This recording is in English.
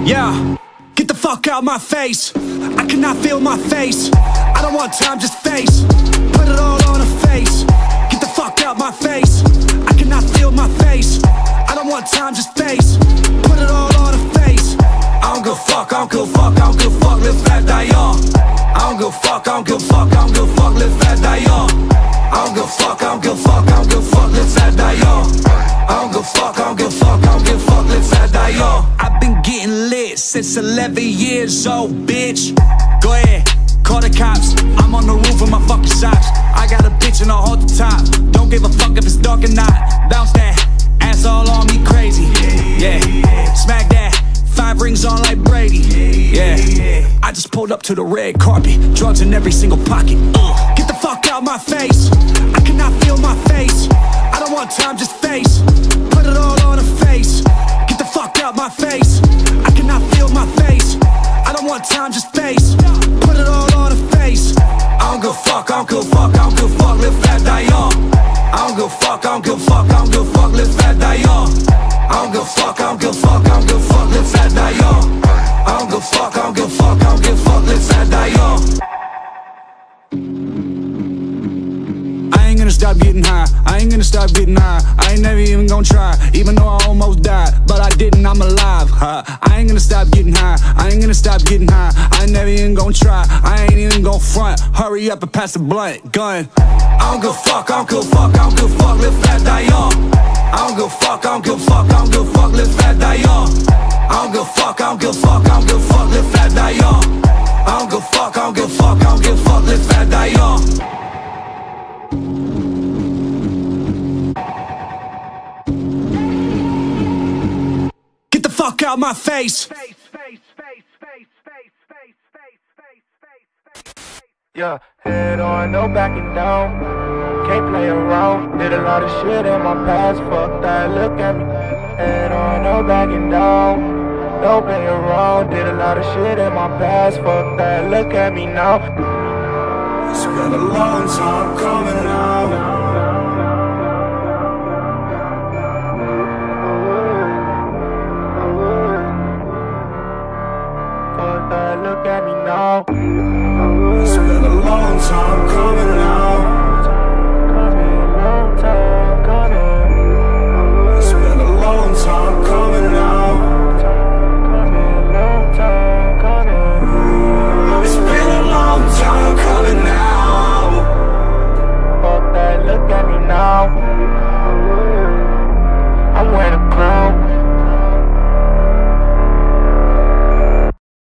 Yeah, get the fuck out my face. I cannot feel my face. I don't want time, just face. Put it all on her face. Get the fuck out my face. I cannot feel my face. I don't want time, just face. Put it all on her face. I don't give a fuck, I don't give a fuck, I don't give a fuck, live fast, die young. I don't give a fuck, I don't give a fuck, I don't give a fuck, live fast, die young. I don't give a fuck, I don't give a fuck, I don't give a fuck, live fast, die young. I don't give a fuck, I don't give a fuck, I don't give a fuck, live fast, die young. I've been getting lit since 11 years old, bitch. Go ahead, call the cops. I'm on the roof with my fucking socks. I got a bitch and I'll hold the top. Don't give a fuck if it's dark or not. Bounce that ass all on me crazy. Yeah, smack that. 5 rings on like Brady. Yeah, I just pulled up to the red carpet. Drugs in every single pocket. Get the fuck out my face. I cannot feel my face. I don't want time, just face. Put it all on her face. Get the fuck out my face. I cannot feel my face. I don't want time, just face. Put it all on her face. I don't give a fuck, I don't give a fuck, I don't give a fuck, live fast, die young. I don't give a fuck, I don't give a fuck, I don't give a fuck, live fast, die young. I don't give a fuck, I don't give a fuck, I don't give a fuck, live fast, die young. I don't give a fuck, I don't give a fuck, I don't give a fuck, live fast, die young. I ain't gonna stop getting high, I ain't gonna stop getting high. I ain't never even gonna try, even though I almost died. But I didn't, I'm alive, I ain't gonna stop getting high, I ain't gonna stop getting high. I ain't never even gonna try, I ain't even gonna front. Hurry up and pass the blunt, gun. I don't give a fuck, I don't give a fuck, I don't give a fuck, live fast, die young. I don't give a fuck, I don't give a fuck, I don't give a fuck, live fast, die young. I don't give a fuck, I don't give a fuck, I don't give a fuck, live fast, die young. I don't give a fuck, I don't give a fuck, I don't give a fuck, live fast, die young. Get the fuck out my face. Yeah, head on, no backing down. Can't play around. Did a lot of shit in my past. Fuck that, look at me. Head on, no backing down. No play around. Did a lot of shit in my past. Fuck that, look at me now. It's been a long time coming out. Fuck that, look at me now. It's been a long time coming.